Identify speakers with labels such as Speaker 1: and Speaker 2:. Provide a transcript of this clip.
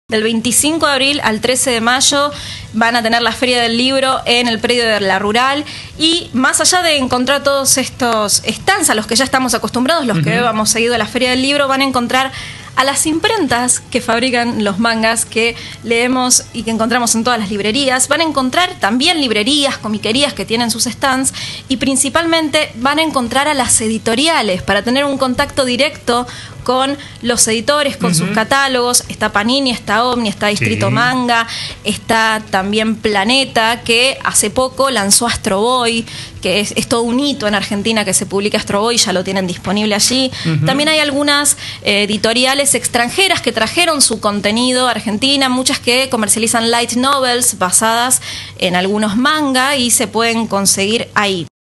Speaker 1: Del 25 de abril al 13 de mayo van a tener la Feria del Libro en el predio de la Rural, y más allá de encontrar todos estos stands a los que ya estamos acostumbrados, los que hemos seguido a la Feria del Libro, van a encontrar a las imprentas que fabrican los mangas que leemos y que encontramos en todas las librerías. Van a encontrar también librerías, comiquerías que tienen sus stands, y principalmente van a encontrar a las editoriales para tener un contacto directo con los editores, con sus catálogos. Está Panini, está Omni, está Distrito Manga, está también Planeta, que hace poco lanzó Astro Boy, que es todo un hito en Argentina que se publique Astro Boy, ya lo tienen disponible allí. También hay algunas editoriales extranjeras que trajeron su contenido a Argentina, muchas que comercializan light novels basadas en algunos manga y se pueden conseguir ahí.